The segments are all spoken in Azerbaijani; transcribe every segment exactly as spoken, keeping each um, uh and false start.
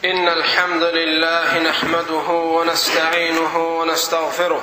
إن الحمد لله نحمده ونستعينه ونستغفره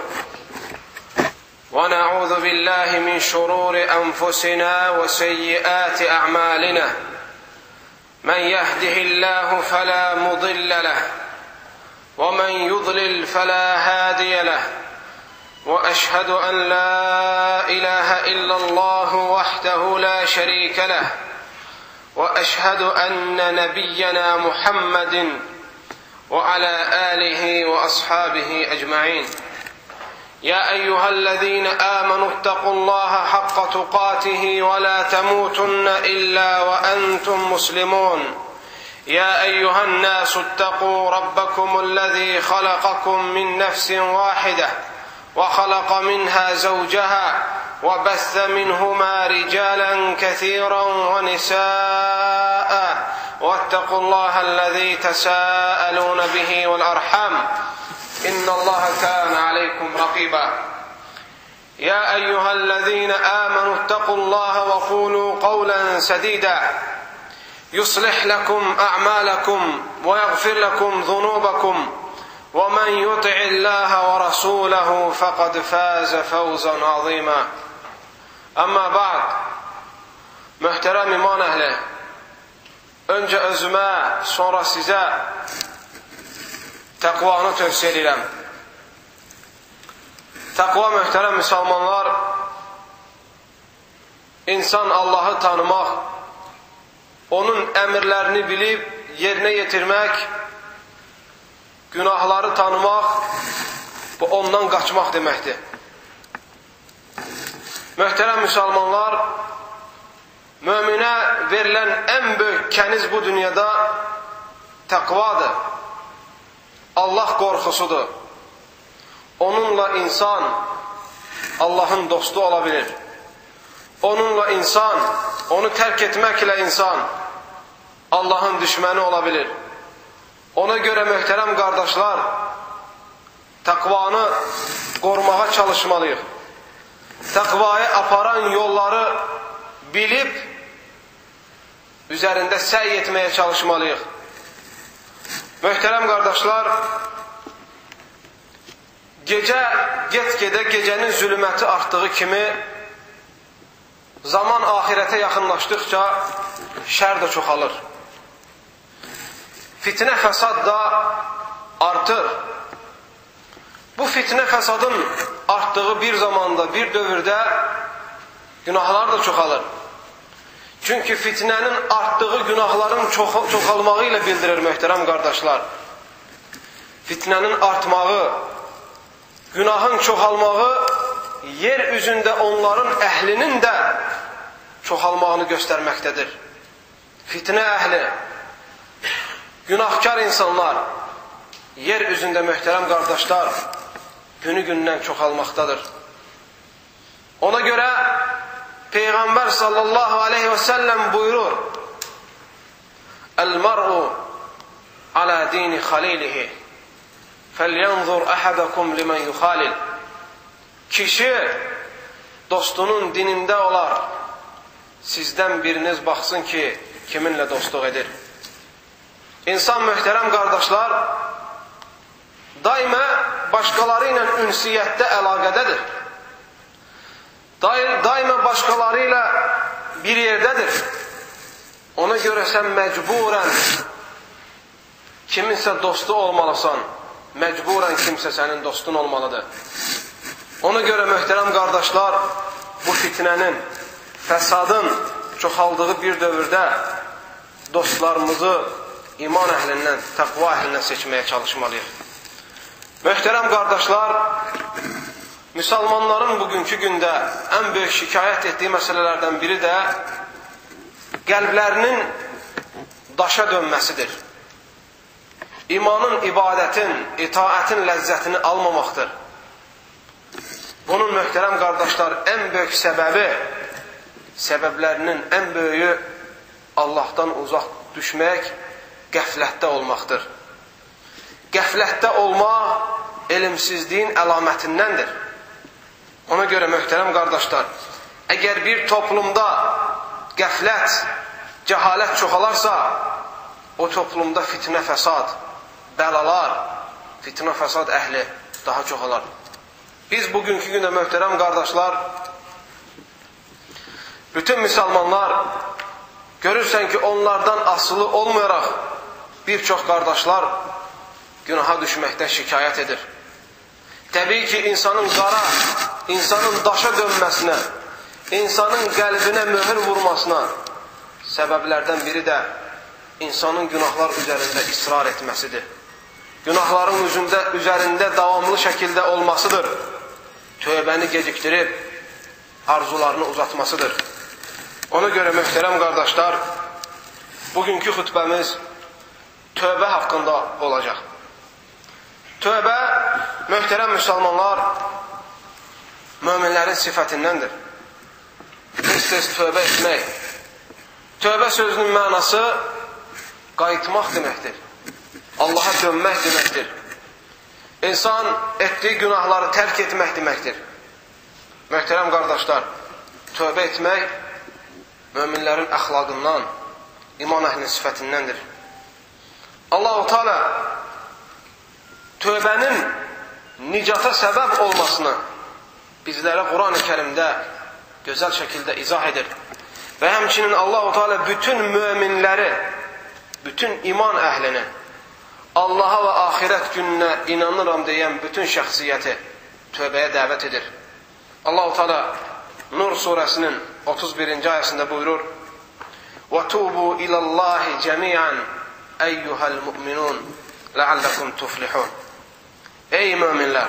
ونعوذ بالله من شرور أنفسنا وسيئات أعمالنا من يهده الله فلا مضل له ومن يضلل فلا هادي له وأشهد أن لا إله إلا الله وحده لا شريك له وأشهد أن نبينا محمد وعلى آله وأصحابه أجمعين يا أيها الذين آمنوا اتقوا الله حق تقاته ولا تموتن إلا وأنتم مسلمون يا أيها الناس اتقوا ربكم الذي خلقكم من نفس واحدة وخلق منها زوجها وبث منهما رجالا كثيرا ونساء واتقوا الله الذي تساءلون به والأرحام إن الله كان عليكم رقيبا يا أيها الذين آمنوا اتقوا الله وقولوا قولا سديدا يصلح لكم أعمالكم ويغفر لكم ذنوبكم ومن يطع الله ورسوله فقد فاز فوزا عظيما أما بعد محترم iman əhli, öncə özümə, sonra sizə təqvanı tövsiyə edirəm. Təqva, möhtərəm müsəlmanlar, insan Allahı tanımaq, onun əmrlərini bilib yerinə yetirmək, günahları tanımaq və ondan qaçmaq deməkdir. Möhtərəm müsəlmanlar, möminə verilən ən böyük kəniz bu dünyada təqvadır. Allah qorxusudur. Onunla insan Allahın dostu ola bilir. Onunla insan, onu tərk etməklə insan Allahın düşməni ola bilir. Ona görə möhtərəm qardaşlar, təqvanı qorumağa çalışmalıyıq. Təqvaya aparan yolları bilib, üzərində səy etməyə çalışmalıyıq. Möhtərəm qardaşlar, gecə get-gedə gecənin zülməti artdığı kimi, zaman ahirətə yaxınlaşdıqca şər də çoxalır. Fitnə fəsad da artır. Bu fitnə fəsadın artdığı bir zamanda, bir dövrdə günahlar da çoxalır. Çünki fitnənin artdığı günahların çoxalmağı ilə bildirir möhtərəm qardaşlar. Fitnənin artmağı, günahın çoxalmağı yer üzündə onların əhlinin də çoxalmağını göstərməkdədir. Fitnə əhli, günahkar insanlar yer üzündə möhtərəm qardaşlar günü-gündən çoxalmaqdadır. Ona görə Peyğəmbər sallallahu aleyhi və səlləm buyurur: "El-mar'u ala dini xalilihi felyanzur ahadakum limen yukhalil." Kişi dostunun dinində olar. Sizdən biriniz baxsın ki, kiminlə dostluq edir. İnsan möhtərəm qardaşlar daima başqaları ilə ünsiyyətdə əlaqədədir. Daima başqaları ilə bir yerdədir. Ona görə sən məcburən kiminsə dostu olmalısan, məcburən kimsə sənin dostun olmalıdır. Ona görə möhtərəm qardaşlar, bu fitnənin, fəsadın çoxaldığı bir dövrdə dostlarımızı iman əhlindən, təqva əhlindən seçməyə çalışmalıyıq. Möhtərəm qardaşlar, müsəlmanların bugünkü gündə ən böyük şikayət etdiyi məsələlərdən biri də qəlblərinin daşa dönməsidir. İmanın, ibadətin, itaətin ləzzətini almamaqdır. Bunun möhtərəm qardaşlar ən böyük səbəbi, səbəblərinin ən böyüyü Allahdan uzaq düşmək, qəflətdə olmaqdır. Qəflətdə olmaq elmsizliyin əlamətindəndir. Ona görə möhtərəm qardaşlar, əgər bir toplumda qəflət, cəhalət çoxalarsa, o toplumda fitnə, fəsad, bəlalar, fitnə, fəsad əhli daha çox olar. Biz bugünkü gündə möhtərəm qardaşlar, bütün müsəlmanlar görürsən ki, onlardan asılı olmayaraq bir çox qardaşlar günaha düşməkdən şikayət edir. Təbii ki, insanın qara, insanın daşa dönməsinə, insanın qəlbinə möhür vurmasına səbəblərdən biri də insanın günahlar üzərində israr etməsidir. Günahların üzündə, üzərində davamlı şəkildə olmasıdır. Tövbəni gecikdirib arzularını uzatmasıdır. Ona görə möhtərəm qardaşlar, bugünkü xutbəmiz tövbə haqqında olacaq. Tövbə, möhtərəm müsəlmanlar, möminlərin sifətindəndir. Tez-tez tövbə etmək. Tövbə sözünün mənası qayıtmaq deməkdir. Allaha dönmək deməkdir. İnsan etdiyi günahları tərk etmək deməkdir. Möhtərəm qardaşlar, tövbə etmək möminlərin əxlaqından, iman əhlinin sifətindəndir. Allah-u Teala tövbənin nicata səbəb olmasını bizlərə Quran-ı Kərimdə gözəl şəkildə izah edir. Və həmçinin Allah-u Teala bütün möminləri, bütün iman əhlini, Allaha və axirət gününə inanıram deyən bütün şəxsiyyəti tövbəyə dəvət edir. Allah-u Teala Nur surəsinin otuz birinci ayəsində buyurur: وَتُوبُوا إِلَى اللّٰهِ جَمِيعًا أَيُّهَا الْمُؤْمِنُونَ لَعَلَّكُمْ تُفْلِحُونَ. Ey möminlər,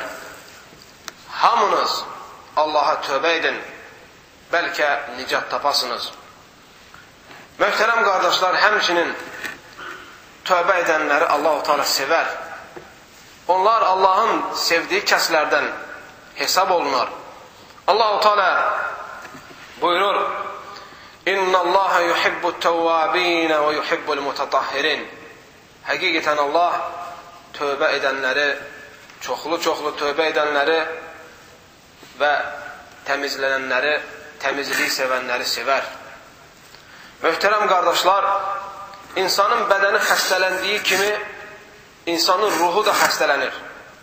hamınız Allaha tövbə edin, bəlkə nicat tapasınız. Möhtərəm qardaşlar, həmçinin tövbə edənləri Allah-u Teala sevər. Onlar Allahın sevdiyi kəslərdən hesab olunar. Allah-u Teala buyurur: İnna Allaha yuhibbut tawwabin və yuhibbul mutatahhirin. Həqiqətən Allah tövbə edənləri, çoxlu-çoxlu tövbə edənləri və təmizlənənləri, təmizliyi sevənləri sevər. Möhtərəm qardaşlar, insanın bədəni xəstələndiyi kimi insanın ruhu da xəstələnir.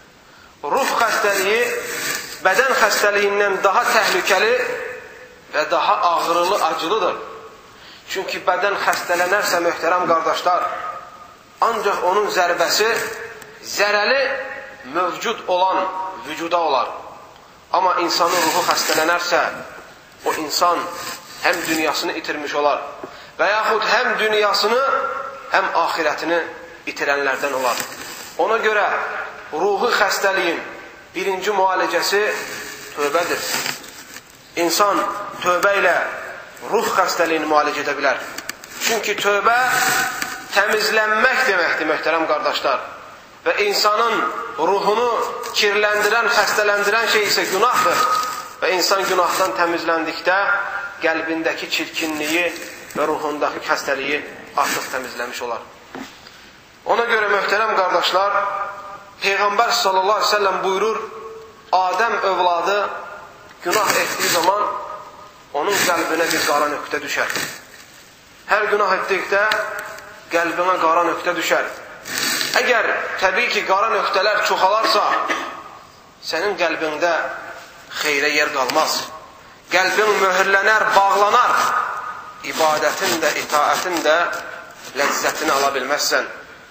Ruh xəstəliyi bədən xəstəliyindən daha təhlükəli və daha ağrılı, acılıdır. Çünki bədən xəstələnərsə, möhtərəm qardaşlar, ancaq onun zərbəsi zərəli mövcud olan vücuda olar. Amma insanın ruhu xəstələnərsə, o insan həm dünyasını itirmiş olar və yaxud həm dünyasını, həm axirətini itirənlərdən olar. Ona görə ruhu xəstəliyin birinci müalicəsi tövbədir. İnsan tövbə ilə ruh xəstəliyini müalicə edə bilər. Çünki tövbə təmizlənmək deməkdir, möhtərəm qardaşlar. Və insanın ruhunu kirləndirən, xəstələndirən şey isə günahdır. Və insan günahdan təmizləndikdə qəlbindəki çirkinliyi və ruhundakı xəstəliyi artıq təmizləmiş olar. Ona görə möhtərəm qardaşlar, Peyğəmbər sallallahu aleyhi ve sellem buyurur, Adəm övladı günah etdiyi zaman onun qəlbinə bir qara nöqtə düşər. Hər günah etdikdə qəlbinə qara nöqtə düşər. Əgər təbii ki, qara nöqtələr çoxalarsa, sənin qəlbində xeyrə yer qalmaz. Qəlbin möhürlənər, bağlanar. İbadətin də, itaətin də ləzzətini ala bilməzsən.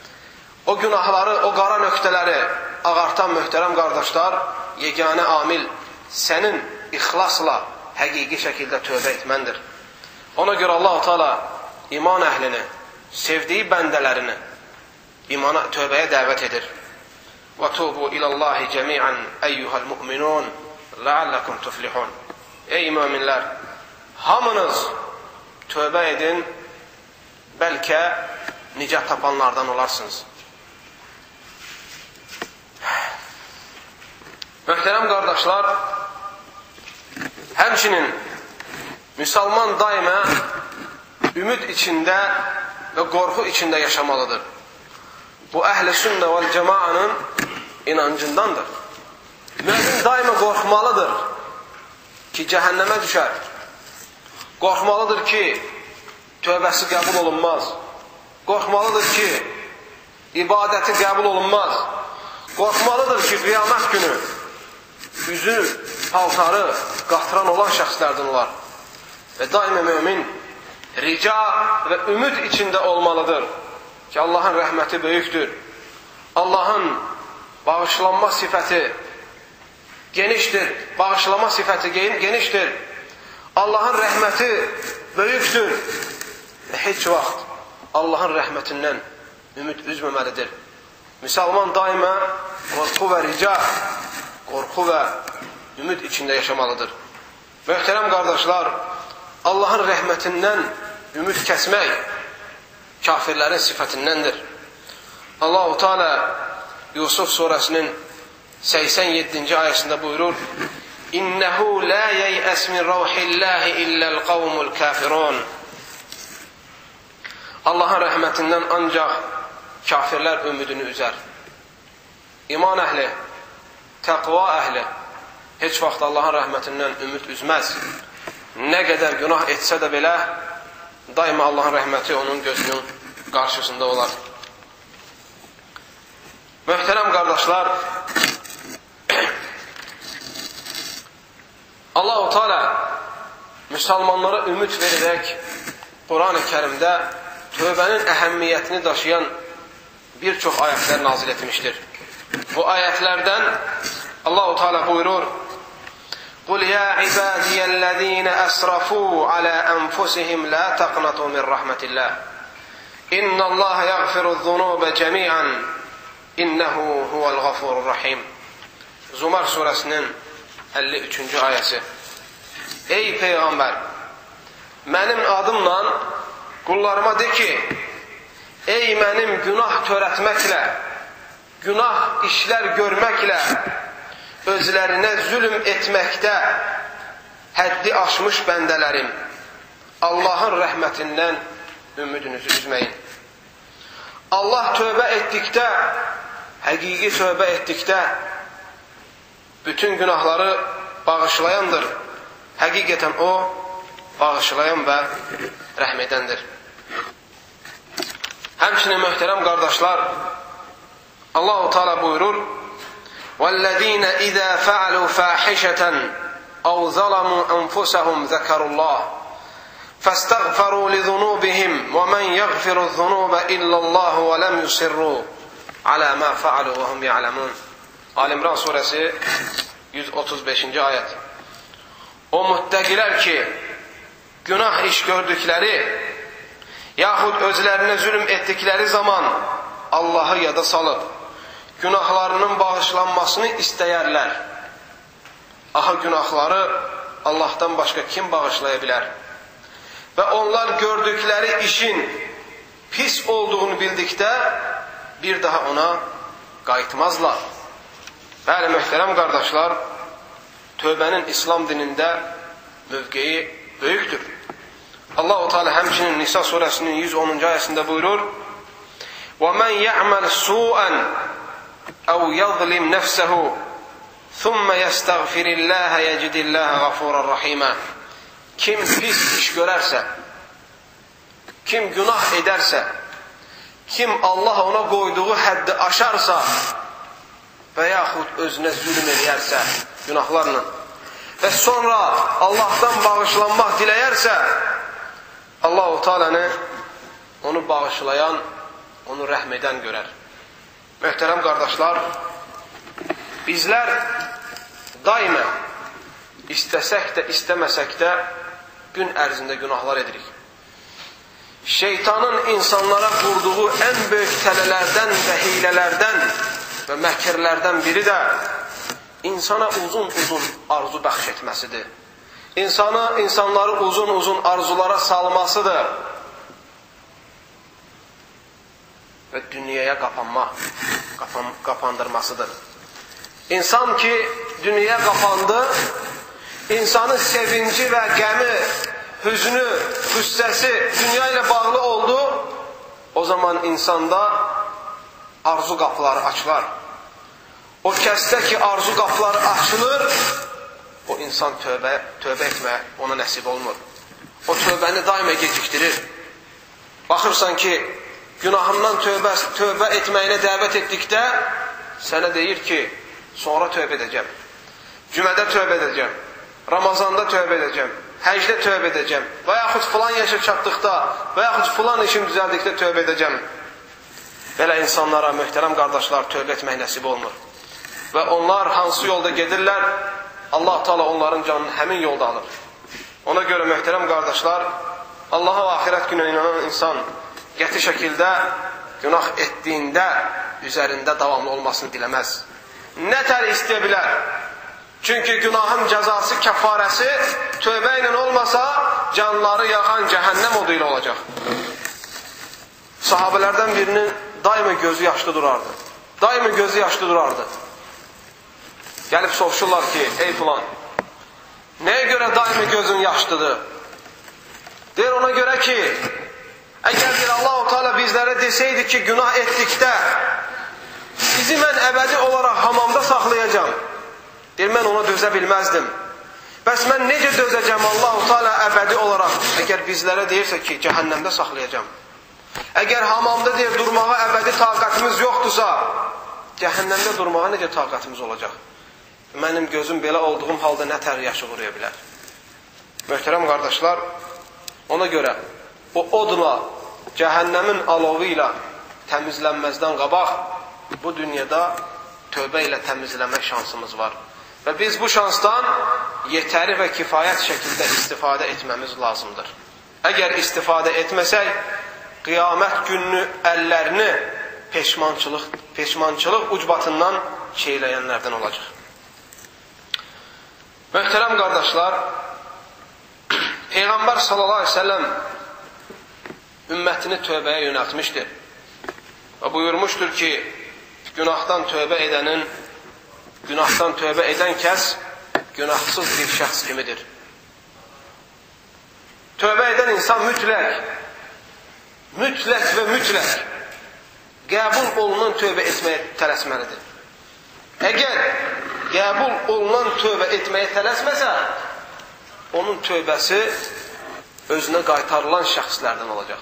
O günahları, o qara nöqtələri ağartan möhtərəm qardaşlar, yeganə amil sənin ixlasla həqiqi şəkildə tövbə etməndir. Ona görə Allah-u Teala iman əhlini, sevdiyi bəndələrini imana, tövbəyə dəvət edir. وَتُوبُوا إِلَى اللّٰهِ جَمِيعًا أَيُّهَا الْمُؤْمِنُونَ لَعَلَّكُمْ تُفْلِحُونَ. Ey möminlər, hamınız tövbə edin, bəlkə nicat tapanlardan olarsınız. Möhtərəm qardaşlar, həmçinin müsəlman daima ümid içində və qorxu içində yaşamalıdır. Bu əhl-i sünnə vəl cəmaanın inancındandır. Mümin daima qorxmalıdır ki, cəhənnəmə düşər. Qorxmalıdır ki, tövbəsi qəbul olunmaz. qorxmalıdır ki, ibadəti qəbul olunmaz. Qorxmalıdır ki, qiyamət günü üzü, paltarı qatıran olan şəxslərdən olar. Və daima mömin rica və ümid içində olmalıdır ki, Allahın rəhməti böyükdür. Allahın bağışlanma sifəti genişdir. Bağışlama sifəti genişdir. Allahın rəhməti böyükdür. Və heç vaxt Allahın rəhmətindən ümid üzməməlidir. Müsəlman daima qorxu və rica, qorxu və ümid içində yaşamalıdır. Möhtərəm qardaşlar, Allahın rəhmətindən ümid kəsmək kafirlərin sifətindəndir. Allah-u Teala Yusuf surəsinin səksən yeddinci ayəsində buyurur: İnnehu la yey'as min ravhillahi illa'l qavmul kafirun. Allahın rəhmətindən ancaq kafirlər ümidini üzər. İman əhli, təqva əhli heç vaxt Allahın rəhmətindən ümid üzməz. Nə qədər günah etsə də belə, daima Allahın rəhməti onun gözünün qarşısında olar. Möhtərəm qardaşlar, Allah-u Teala müsəlmanlara ümid verərək Quran-ı Kərimdə tövbənin əhəmmiyyətini daşıyan bir çox ayətlər nazil etmişdir. Bu ayətlərdən Allah-u Teala buyurur: قُلْ يَا عِبَادِيَ الَّذ۪ينَ أَسْرَفُوا عَلَى أَنْفُسِهِمْ لَا تَقْنَطُوا مِنْ رَحْمَةِ اللّٰهِ إِنَّ اللّٰهَ يَغْفِرُ الذُّنُوبَ جَمِيعًا إِنَّهُ هُوَ الْغَفُورُ الرَّحِيمُ. Zumar surəsinin əlli üçüncü ayəsi. Ey Peyğəmbər, mənim adımla qullarıma de ki, ey mənim günah törətməklə, günah işlər görməklə, özlərinə zülm etməkdə həddi aşmış bəndələrim, Allahın rəhmətindən ümidinizi üzməyin. Allah tövbə etdikdə, həqiqi tövbə etdikdə bütün günahları bağışlayandır. Həqiqətən o, bağışlayan və rəhm edəndir. Həmçinin möhtərəm qardaşlar, Allah-u Teala buyurur: وَالَّذ۪ينَ اِذَا فَعَلُوا فَاحِشَةً اَوْ ظَلَمُوا أَنْفُسَهُمْ ذَكَرُوا اللّٰهِ فَاسْتَغْفَرُوا لِذُنُوبِهِمْ وَمَنْ يَغْفِرُ الذُّنُوبَ إِلَّا اللّٰهُ وَلَمْ يُصِرُّوا عَلَى مَا فَعَلُوا وَهُمْ يَعْلَمُونَ. Ali-İmran suresi yüz otuz beşinci ayet. O müttəqilər ki, günah iş gördükləri, yaxud özlərinə zülm etdikləri zaman Allahı yada salıb, günahlarının bağışlanmasını istəyərlər. Aha, günahları Allahdan başqa kim bağışlaya bilər? Və onlar gördükləri işin pis olduğunu bildikdə bir daha ona qayıtmazlar. Bəli, möhtərəm qardaşlar, tövbənin İslam dinində mövqeyi böyükdür. Allah-u Teala həmçinin Nisa surəsinin yüz onuncu ayəsində buyurur: وَمَنْ يَعْمَلْ سُوءًا أَوْ يَظْلِمْ نَفْسَهُ ثُمَّ يَسْتَغْفِرِ اللّٰهَ يَجِدِ اللّٰهَ غَفُورًا رَحِيمًا. Kim pis iş görərsə, kim günah edərsə, kim Allah ona qoyduğu həddi aşarsa və yaxud özünə zülm edərsə günahlarla və sonra Allahdan bağışlanmaq diləyərsə, Allah-u Teala'nı onu bağışlayan, onu rəhm edən görər. Möhtərəm qardaşlar, bizlər daima istəsək də, istəməsək də gün ərzində günahlar edirik. Şeytanın insanlara qurduğu ən böyük tələlərdən və hilələrdən və məkirlərdən biri də insana uzun-uzun arzu bəxş etməsidir. İnsana, insanları uzun-uzun arzulara salmasıdır və dünyaya qapanma, qapan, qapandırmasıdır. İnsan ki, dünyaya qapandı, insanın sevinci və qəmi, hüznü, qüssəsi dünya ilə bağlı oldu, o zaman insanda arzu qapıları açılar. O kəsdə ki, arzu qapıları açılır, o insan tövbə, tövbə etməyə ona nəsib olmur. O tövbəni daima gecikdirir. Baxırsan ki, günahından tövbə, tövbə etməyinə dəvət etdikdə sənə deyir ki, sonra tövbə edəcəm. Cümədə tövbə edəcəm. Ramazanda tövbə edəcəm. Həcdə tövbə edəcəm. Və yaxud filan yaşa çatdıqda, və yaxud filan işim düzəldikdə tövbə edəcəm. Belə insanlara, möhtərəm qardaşlar, tövbə etmək nəsib olmur. Və onlar hansı yolda gedirlər, Allah Teala onların canını həmin yolda alır. Ona görə möhtərəm qardaşlar, Allaha və axirət günə inanan insan qəti şəkildə günah etdiyində üzərində davamlı olmasını diləməz. Nə tər istəyə bilər? Çünki günahın cəzası, kəfarəsi tövbə ilə olmasa canları yaxan cəhənnəm odu ilə olacaq. Sahabələrdən birinin daima gözü yaşlı durardı. Daima gözü yaşlı durardı. Gəlib soruşurlar ki, ey filan, nəyə görə daima gözün yaşlıdır? Deyir ona görə ki, əgər bir Allah-u Teala bizlərə desəydi ki, günah etdikdə bizi mən əbədi olaraq hamamda saxlayacam. Deyir, mən ona dözə bilməzdim. Bəs mən necə dözəcəm Allah-u Teala əbədi olaraq? Əgər bizlərə deyirsə ki, cəhənnəmdə saxlayacam. Əgər hamamda deyir, durmağa əbədi taqatımız yoxdursa, cəhənnəmdə durmağa necə taqatımız olacaq? Mənim gözüm belə olduğum halda nə tər yaşı vuruya bilər? Möhtərəm qardaşlar, ona görə o odla, cəhənnəmin alovu ilə təmizlənməzdən qabaq bu dünyada tövbə ilə təmizləmək şansımız var. Və biz bu şansdan yetəri və kifayət şəkildə istifadə etməmiz lazımdır. Əgər istifadə etməsək, qiyamət gününü əllərini peşmançılıq, peşmançılıq ucbatından şeyləyənlərdən olacaq. Möhtərəm qardaşlar, Peyğəmbər sallallahu aleyhi ve sellem ümmətini tövbəyə yönəltmişdir. Və buyurmuşdur ki, günahdan tövbə edənin, günahdan tövbə edən kəs günahsız bir şəxs kimidir. Tövbə edən insan mütləq, mütləq və mütləq qəbul olunan tövbə etməyə tələsməlidir. Əgər qəbul olunan tövbə etməyə tələsməsə, onun tövbəsi özünə qaytarılan şəxslərdən olacaq.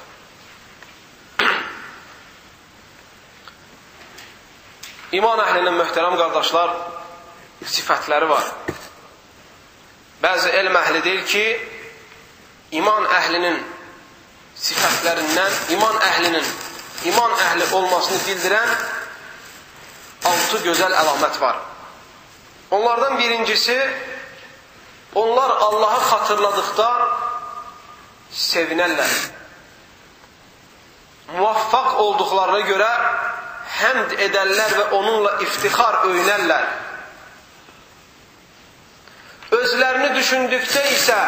İman əhlinin möhtərəm qardaşlar sifətləri var. Bəzi elm əhli deyir ki, iman əhlinin sifətlərindən, iman əhlinin iman əhli olmasını bildirən altı gözəl əlamət var. Onlardan birincisi, onlar Allahı xatırladıqda sevinərlər. Muvaffaq olduqlarına görə həmd edərlər və onunla iftixar öyünərlər. Özlərini düşündükdə isə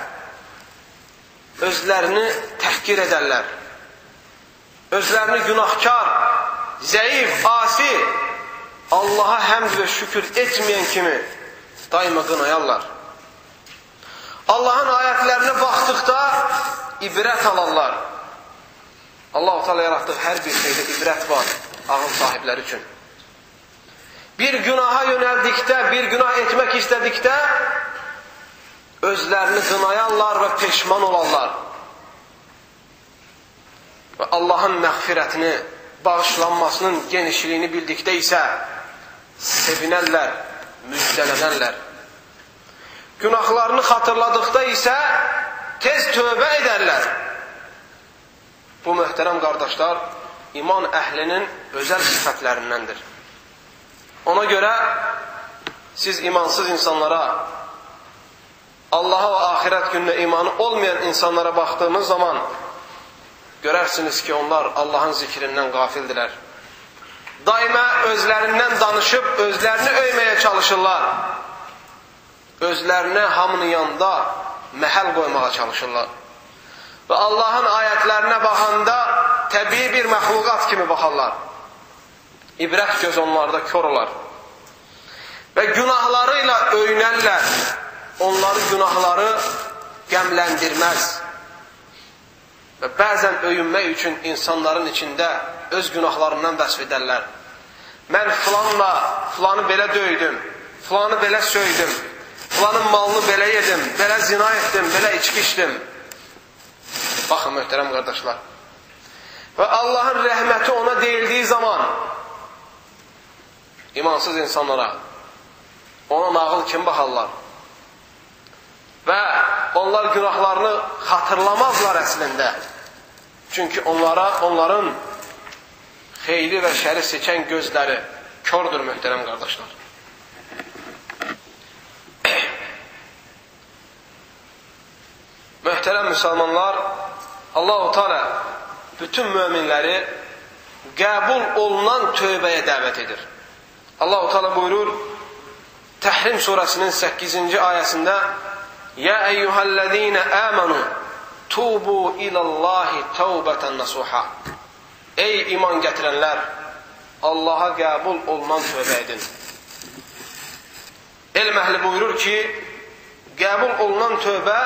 özlərini təhqir edərlər. Özlərini günahkar, zəif, asi, Allaha həmd və şükür etməyən kimi daima qınayarlar. Allahın ayətlərinə baxdıqda ibrət alarlar. Allah-u Teala yaratdığı hər bir şeydə ibrət var ağıl sahibləri üçün. Bir günaha yöneldikdə, bir günah etmək istədikdə özlərini qınayarlar və peşman olarlar. Və Allahın məğfirətini, bağışlanmasının genişliyini bildikdə isə sevinərlər, müjdələnərlər. Günahlarını xatırladıqda isə tez tövbə edərlər. Bu möhtərəm qardaşlar, iman əhlinin özəl sifətlərindəndir. Ona görə siz imansız insanlara, Allaha və axirət gününə imanı olmayan insanlara baxdığınız zaman görərsiniz ki, onlar Allahın zikrindən qafildilər. Daima özlərindən danışıb, özlərini öyməyə çalışırlar. Özlərinə hamının yanında məhəl qoymağa çalışırlar. Və Allahın ayətlərinə baxanda təbii bir məxluqat kimi baxarlar. İbrət göz onlarda kör olar. Və günahlarıyla öyünərlər. Onları günahları qəmləndirməz. Və bəzən öyünmək üçün insanların içində öz günahlarından vəsf edərlər. Mən filanla, filanı belə döydüm, filanı belə söydüm, filanın malını belə yedim, belə zina etdim, belə içki içdim. Baxın möhtərəm qardaşlar. və Allahın rəhməti ona deyildiyi zaman imansız insanlara ona nağıl kim baxarlar? Və onlar günahlarını xatırlamazlar əslində. Çünki onlara, onların xeyli və şəri seçən gözləri kördür, möhtərəm qardaşlar. Möhtərəm müsəlmanlar, Allah-u Teala bütün möminləri qəbul olunan tövbəyə dəvət edir. Allah-u Teala buyurur, Təhrim surəsinin səkkizinci ayəsində: "Ya eyyuhellezine amanu tubu ilallahi tawbatan nasuha." Ey iman gətirənlər, Allaha qəbul olunan tövbə edin. Elm əhli buyurur ki, qəbul olunan tövbə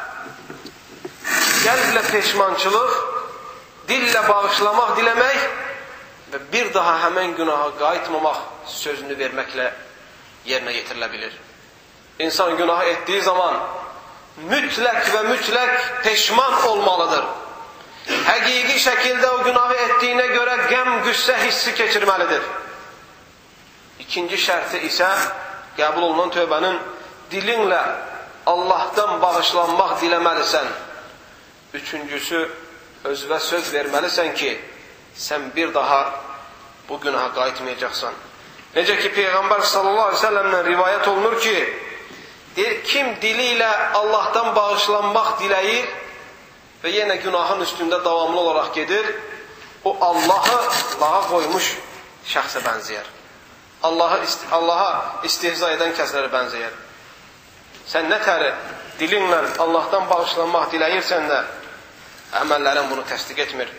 qəlblə peşmançılıq, dillə bağışlamaq diləmək və bir daha həmən günaha qayıtmamaq sözünü verməklə yerinə yetirilə bilir. İnsan günah etdiyi zaman mütləq və mütləq peşman olmalıdır. Həqiqi şəkildə o günahı etdiyinə görə qəm, qüssə hissi keçirməlidir. İkinci şərti isə qəbul olunan tövbənin dilinlə Allahdan bağışlanmaq diləməlisən. Üçüncüsü, özünə söz verməlisən ki, sən bir daha bu günaha qayıtmayacaqsan. Necə ki, Peyğəmbər sallallahu aleyhi ve sellem'dən rivayət olunur ki, deyir, kim dili ilə Allahdan bağışlanmaq diləyir və yenə günahın üstündə davamlı olaraq gedir, o Allahı lağa qoymuş şəxsə bənzəyər. Allahı, Allaha istihza edən kəslərə bənzəyər. Sən nə təri dilinlə Allahdan bağışlanmaq diləyirsən də, əməllərin bunu təsdiq etmir.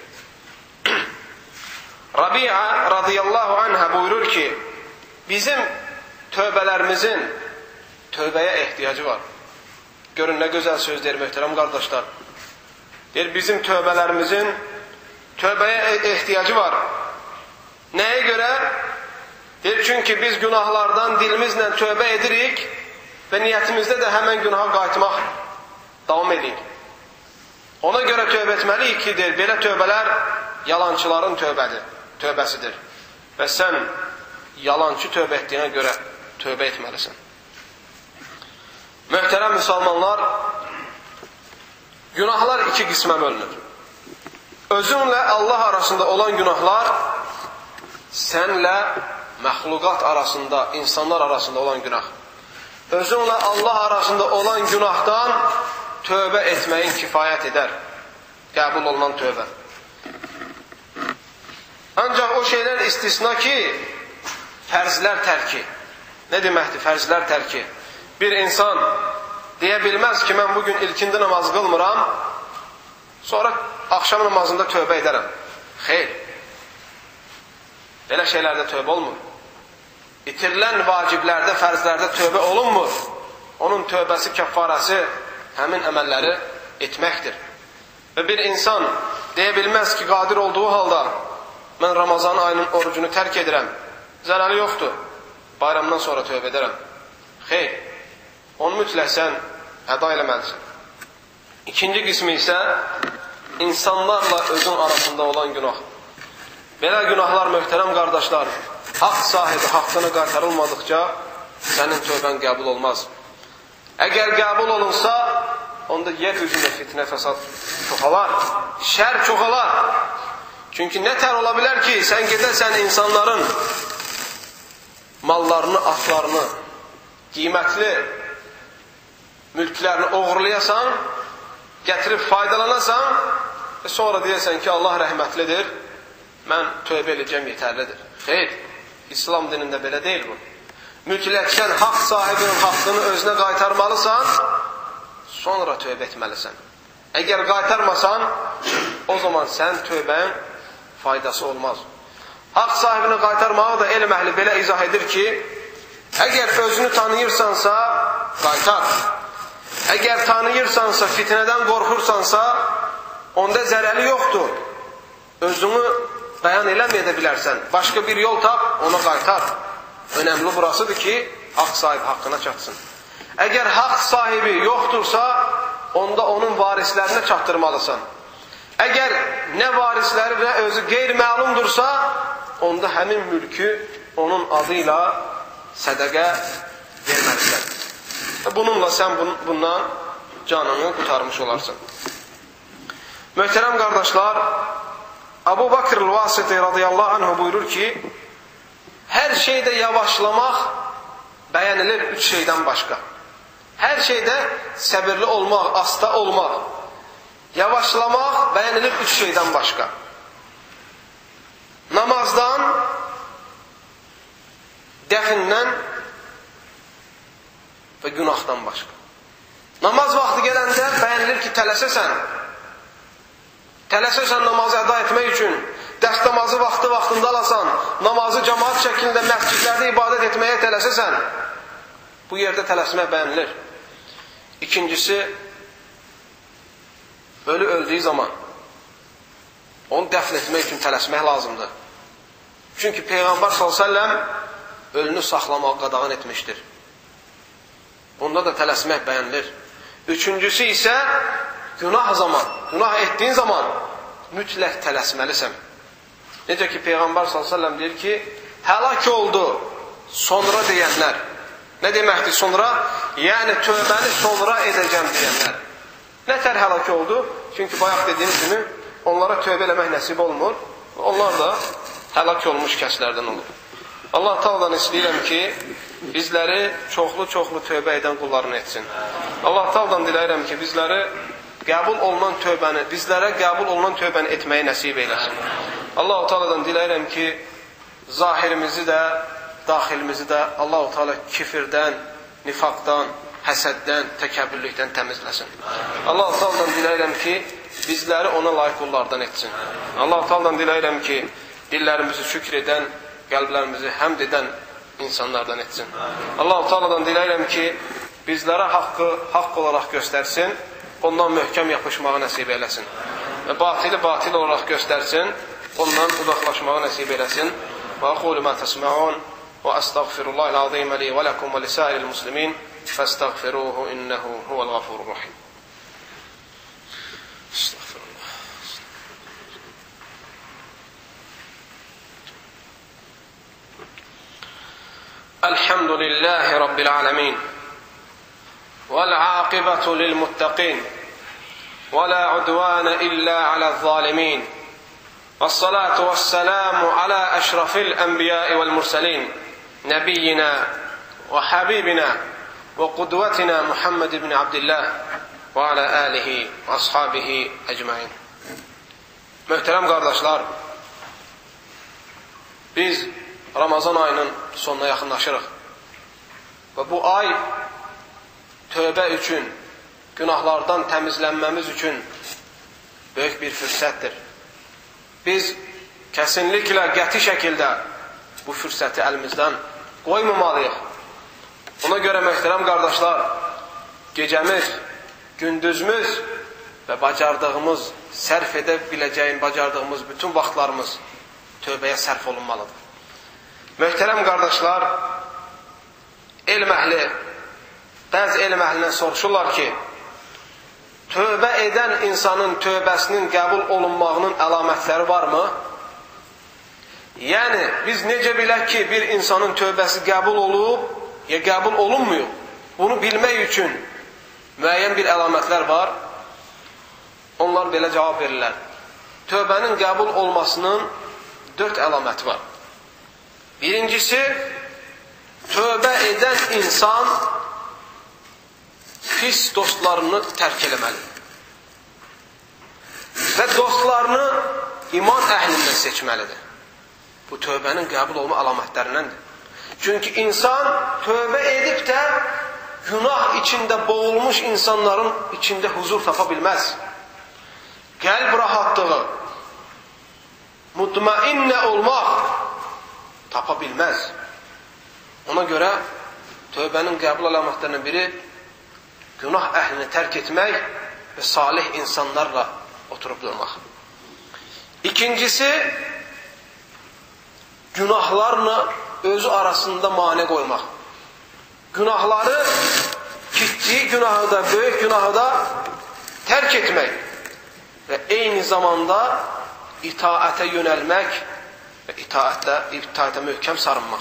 Rabia radiyallahu anhə buyurur ki, bizim tövbələrimizin tövbəyə ehtiyacı var. Görün, nə gözəl söz deyir, möhtərəm qardaşlar. Deyir, bizim tövbələrimizin tövbəyə ehtiyacı var. Nəyə görə? Deyir, çünki biz günahlardan dilimizlə tövbə edirik və niyyətimizdə də həmən günaha qayıtmaq davam edirik. Ona görə tövbə etməliyik ki, deyir, belə tövbələr yalançıların tövbədir, tövbəsidir. Və sən yalancı tövbə etdiyinə görə tövbə etməlisən. Möhtərəm müsəlmanlar, günahlar iki qismə bölünür. Özünlə Allah arasında olan günahlar, sənlə məxluqat arasında, insanlar arasında olan günah. Özünlə Allah arasında olan günahdan tövbə etməyin kifayət edər. Qəbul olunan tövbə. Ancaq o şeylər istisna ki, fərzlər tərki. Nə deməkdir fərzlər tərki? Bir insan deyə bilməz ki, mən bugün ilkindi namaz qılmıram, sonra axşam namazında tövbə edərəm. Xeyr. Belə şeylərdə tövbə olmur. İtirilən vaciblərdə, fərzlərdə tövbə olunmur. Onun tövbəsi, kəffarəsi həmin əməlləri etməkdir. Və bir insan deyə bilməz ki, qadir olduğu halda mən Ramazan ayının orucunu tərk edirəm. Zərəli yoxdur. Bayramdan sonra tövbə edərəm. Xeyr. Onu mütləq sən əda eləməlisən. İkinci qismi isə insanlarla özün arasında olan günah. Belə günahlar, möhtərəm qardaşlar, haqq sahibi haqqını qaytarılmadıqca sənin tövbən qəbul olmaz. Əgər qəbul olunsa, onda yer üzündə fitnə, fəsad çoxalar, şər çoxalar. Çünki nə tər ola bilər ki, sən gedəsən insanların mallarını, atlarını, qiymətli mülklərini oğurlayasan, gətirib faydalanasan və sonra deyəsən ki, Allah rəhmətlidir, mən tövbə edəcəm, yetərlidir. Xeyr, İslam dinində belə deyil bu. Mütləqsən haqq sahibinin haqqını özünə qaytarmalısan, sonra tövbə etməlisən. Əgər qaytarmasan, o zaman sən tövbənin faydası olmaz. Haqq sahibini qaytarmağı da elm əhli belə izah edir ki, əgər özünü tanıyırsansa, qaytar. Əgər tanıyırsansa, fitnədən qorxursansa, onda zərəli yoxdur. Özünü bəyan eləməyə də bilərsən. Başqa bir yol tap, ona qaytar. Önəmli burasıdır ki, haqq sahibi haqqına çatsın. Əgər haqq sahibi yoxdursa, onda onun varislərinə çatdırmalısan. Əgər nə varisləri və özü qeyri-məlumdursa, onda həmin mülkü onun adıyla sədəqə verməlisən. Bununla sən bundan canını qurtarmış olarsan. Möhtərəm qardaşlar, Abu Bakr el-Vasiti radiyallahu anh buyurur ki, hər şeydə yavaşlamaq bəyənilir üç şeydən başqa. Hər şeydə səbirli olmaq, asta olmaq, yavaşlamaq bəyənilir üç şeydən başqa. Namazdan, dəfindən və günahdan başqa. Namaz vaxtı gələndə bəyənilir ki, tələsəsən, tələsəsən namazı əda etmək üçün, dərs namazı vaxtı vaxtında alasan, namazı cəmaat şəklində məscidlərdə ibadət etməyə tələsəsən, bu yerdə tələsmək bəyənilir. İkincisi, ölü öldüyü zaman onu dəfn etmək üçün tələsmək lazımdır. Çünki Peyğəmbər sallallahu əleyhi və səlləm ölünü saxlamağı qadağan etmişdir. Bunda da tələsmək bəyənilir. Üçüncüsü isə günah zaman, günah etdiyin zaman mütləq tələsməlisən. Necə ki Peyğəmbər sallallahu əleyhi və səlləm deyir ki, həlak oldu sonra deyənlər. Nə deməkdir sonra? Yəni tövbəni sonra edəcəm deyənlər. Nətər həlak oldu? Çünki bayaq dediyim kimi onlara tövbə eləmək nəsib olmur. Onlar da həlak olmuş kəslərdən olur. Allah Taala'dan istəyirəm ki, bizləri çoxlu-çoxlu tövbə edən qullarını etsin. Allah Taala'dan diləyirəm ki, bizləri qəbul olunan tövbəni, bizlərə qəbul olunan tövbəni etməyi nəsib eyləsin. Allah Taala'dan diləyirəm ki, zahirimizi də, daxilimizi də Allah Taala kifirdən, nifaqdan, həsəddən, təkəbbürlükdən təmizləsin. Allah Taala'dan diləyirəm ki, bizləri ona layiq qullardan etsin. Allah Taala'dan diləyirəm ki, dillərimizi şükr edən, qəlblərimizi həmd edən insanlardan etsin. Allah Taala'dan diləyirəm ki, bizlərə haqqı haqq olaraq göstərsin, ondan möhkəm yapışmağı nəsib eləsin. Və batili batil olaraq göstərsin, ondan uzaqlaşmağı nəsib eləsin. Və aqulu ma təsməun və əstəğfirullahil-azim li və lakum və lisa'iril muslimin fəstəğfiruhu innehu huvəl ğafurur rahim. Estağfirullah. Elhamdülillahi Rabbil alemin. والعاقبة للمتقين ولا عدوان إلا على الظالمين والصلاة والسلام على أشرف الأنبياء والمرسلين نبينا وحبيبنا وقدوتنا محمد بن عبد الله وعلى آله وأصحابه أجمعين. Möhtərəm qardaşlar, biz Ramazan ayının sonuna yaxınlaşırıq və bu ay tövbə üçün, günahlardan təmizlənməmiz üçün böyük bir fürsətdir. Biz kəsinliklə qəti şəkildə bu fürsəti əlimizdən qoymamalıyıq. Ona görə möhtərəm qardaşlar, gecəmiz, gündüzümüz və bacardığımız, sərf edə biləcəyin bacardığımız bütün vaxtlarımız tövbəyə sərf olunmalıdır. Möhtərəm qardaşlar, elm əhli, bəzi elm əhlindən soruşurlar ki, tövbə edən insanın tövbəsinin qəbul olunmağının əlamətləri varmı? Yəni, biz necə bilək ki, bir insanın tövbəsi qəbul olub, ya qəbul olunmuyor? Bunu bilmək üçün müəyyən bir əlamətlər var. Onlar belə cavab verirlər. Tövbənin qəbul olmasının dörd əlaməti var. Birincisi, tövbə edən insan pis dostlarını tərk eləməlidir. Və dostlarını iman əhlindən seçməlidir. Bu tövbənin qəbul olma əlamətlərindəndir. Çünki insan tövbə edib də günah içində boğulmuş insanların içində huzur tapa bilməz. Qəlb rahatlığı, mutmainnə olmaq tapa bilməz. Ona görə tövbənin qəbul əlamətlərindən biri günah əhlini tərk etmək və salih insanlarla oturub durmaq. İkincisi, günahlarla özü arasında mane qoymaq. Günahları, kiçik günahı da, böyük günahı da tərk etmək. və eyni zamanda itaətə yönəlmək və itaətdə, itaətə möhkəm sarınmaq.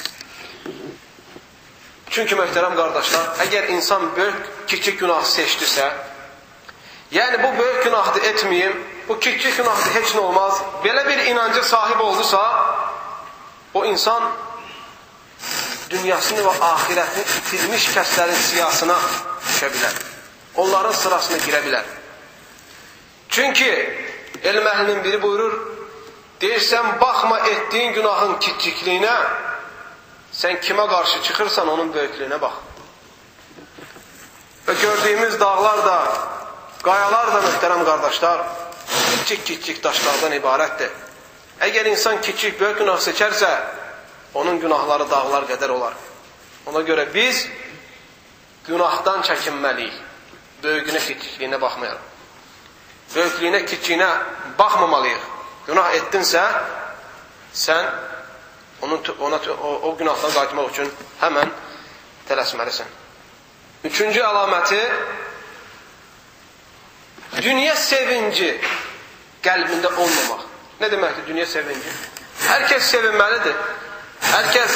Çünki möhtərəm qardaşlar, əgər insan böyük, kiçik günah seçdirsə, yəni bu böyük günahdır etməyim, bu kiçik günahdır heç nə olmaz, belə bir inancı sahib oldusa, o insan dünyasını və ahirətini itirmiş kəslərin siyasına düşə bilər. Onların sırasına girə bilər. Çünki elm əhlinin biri buyurur, deyirsən, baxma etdiyin günahın kiçikliyinə, sən kimə qarşı çıxırsan, onun böyüklüyünə bax. Və gördüyümüz dağlar da, qayalar da, möhtərəm qardaşlar, kiçik-kiçik daşlardan ibarətdir. Əgər insan kiçik, böyük günah seçərsə, onun günahları dağlar qədər olar. Ona görə biz günahdan çəkinməliyik. Böyüklüyünə, kiçikliyinə baxmayalım. Böyüklüyünə, kiçiyinə baxmamalıyıq. Günah etdinsə, sən onun, ona, o, o günahdan qayıtmaq üçün həmən tələsməlisən. Üçüncü əlaməti, dünya sevinci qəlbində olmamaq. Nə deməkdir dünya sevinci? Hər kəs sevinməlidir. Hər kəs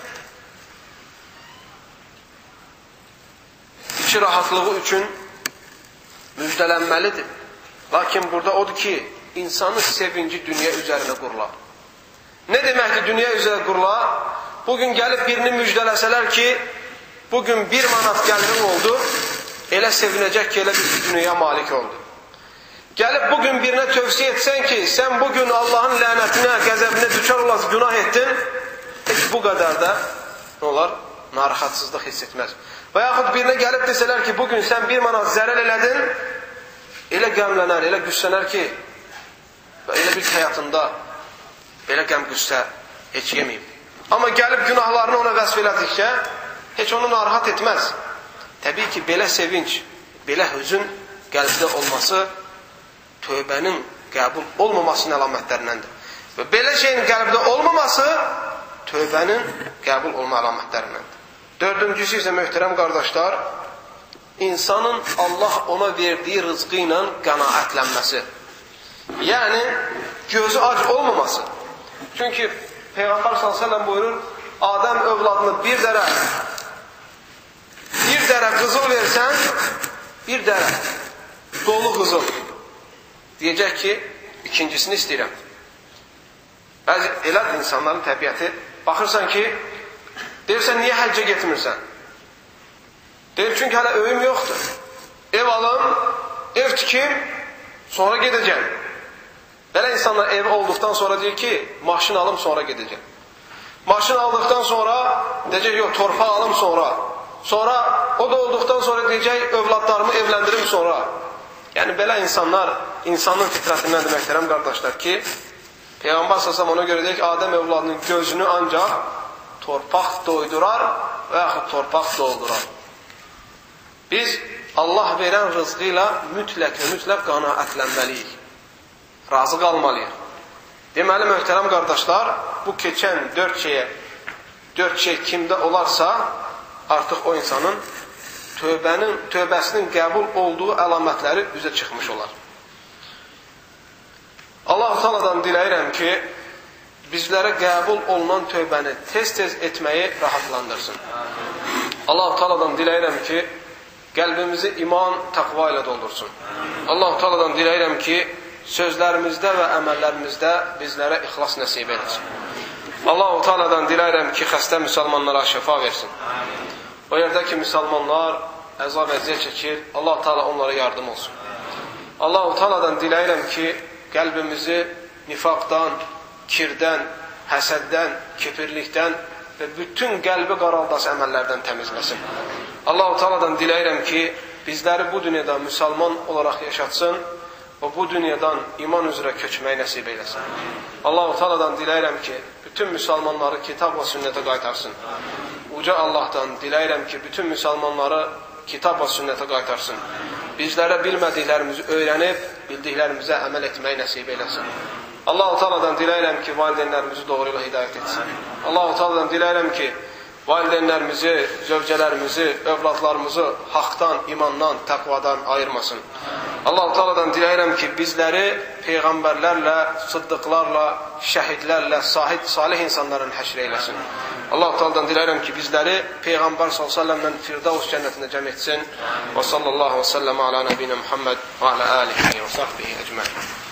içi rahatlığı üçün müjdələnməlidir. Lakin burada odur ki, insanın sevinci dünya üzərinə qurular. Nə deməkdir dünya üzərinə qurular? Bugün gəlib birini müjdələsələr ki, bugün bir manat gəlirim oldu, elə sevinəcək ki, elə bir dünya malik oldu. Gəlib bugün birinə tövsiyə etsən ki, sən bugün Allahın lənətinə, qəzəbinə düçar olasın, günah etdin, heç bu qədər də nə olar? Narahatsızlıq hiss etməz. Və yaxud birinə gəlib desələr ki, bugün sən bir manat zərər elədin, elə qəmlənər, elə qüssənər ki, və elə bir həyatında elə qəm-qüssə heç yeməyim. Amma gəlib günahlarını ona vəsf elədikcə, heç onu narahat etməz. Təbii ki, belə sevinç, belə hüzün qəlbdə olması tövbənin qəbul olmamasının əlamətlərindəndir. Və belə şeyin qəlbdə olmaması tövbənin qəbul olma əlamətlərindəndir. Dördüncüsü isə möhtərəm qardaşlar, insanın Allah ona verdiyi rızqı ilə qənaətlənməsi. Yəni, gözü ac olmaması. Çünki Peyğəmbər sallallahu əleyhi və səlləm buyurur, Adəm övladını bir dərə bir dərə qızıl versən, bir dərə dolu qızıl. Deyəcək ki, ikincisini istəyirəm. Bəzi elədir insanların təbiəti. Baxırsan ki, deyirsən, niyə həccə getmirsən? Deyir, çünki hələ öyüm yoxdur. Ev alım, ev tikim, sonra gedəcəm. Belə insanlar ev olduqdan sonra deyir ki, maşın alım, sonra gedəcəm. Maşın aldıqdan sonra deyəcək, yox, torpaq alım sonra. Sonra, o da olduqdan sonra deyəcək, övladlarımı evləndirim sonra. Yəni, belə insanlar, insanın fitrətindən deməkdirəm, qardaşlar ki, Peyğəmbər sallallahu ona görə deyək ki, Adəm övladının gözünü ancaq torpaq doydurar və yaxud torpaq doldurar. Biz Allah verən rızqı ilə mütləq və mütləq qənaətlənməliyik. Razı qalmalıyıq. Deməli, möhtərəm qardaşlar, bu keçən dörd şeyə, dörd şey kimdə olarsa, artıq o insanın tövbənin, tövbəsinin qəbul olduğu əlamətləri üzə çıxmış olar. Allah-u Teala'dan diləyirəm ki, bizlərə qəbul olunan tövbəni tez-tez etməyi rahatlandırsın. Allah-u Teala'dan diləyirəm ki, qəlbimizi iman, təqva ilə doldursun. Allah-u Teala'dan diləyirəm ki, sözlərimizdə və əməllərimizdə bizlərə ixlas nəsib etsin. Allah-u Teala'dan diləyirəm ki, xəstə müsəlmanlara şəfa versin. O yerdə ki, müsəlmanlar əzab əziyyət çəkir, Allah-u Teala onlara yardım olsun. Allah-u Teala'dan diləyirəm ki, qəlbimizi nifaqdan, kirdən, həsəddən, kibirlikdən və bütün qəlbi qaraldas əməllərdən təmizləsin. Allah-u Teala'dan diləyirəm ki, bizləri bu dünyada müsəlman olaraq yaşatsın və bu dünyadan iman üzrə köçməyi nəsib eyləsin. Allah-u Teala'dan diləyirəm ki, bütün müsəlmanları kitab və sünnətə qaytarsın. Uca Allahdan diləyirəm ki, bütün müsəlmanları kitab və sünnətə qaytarsın. Bizlərə bilmədiklərimizi öyrənib, bildiklərimizə əməl etməyi nəsib eyləsin. Allah-u Teala'dan diləyirəm ki, valideynlərimizi doğru ilə hidayət etsin. Allah-u Teala'dan diləyirəm ki, valideynlərimizi, zövcələrimizi, övladlarımızı haqdan, imandan, təqvadan ayırmasın. Allah-u Teala'dan diləyirəm ki, bizləri peyğəmbərlərlə, sıddıqlarla, şəhidlərlə, sahid, salih insanların həşr eyləsin. Allah-u Teala'dan diləyirəm ki, bizləri Peyğəmbər sallallahu əleyhi və səlləmlə Firdavs cənnətində cəm etsin. Və sallallahu və səlləm alə nəbiyinə Muhammed və alə alihi və sahbihi əcməin.